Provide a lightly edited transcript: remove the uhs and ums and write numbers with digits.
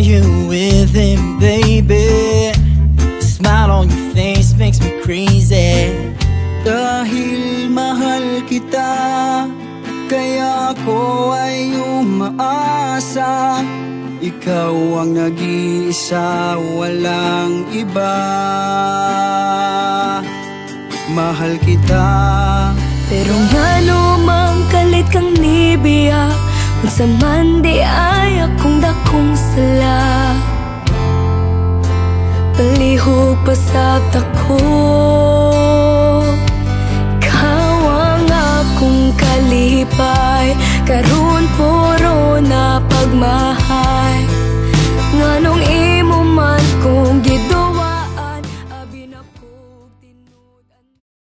you with him, baby. The smile on your face makes me crazy. Dahil mahal kita, kaya ako ay umaasa. Ikaw ang nag-iisa, walang iba. Mahal kita. Pero nga lumang kalit kang nibiya, kung sa mandi ay akong dakong sala. Palihog pasabta ko, ikaw ang akong kalipay. Karon puro na pagmahay, nganong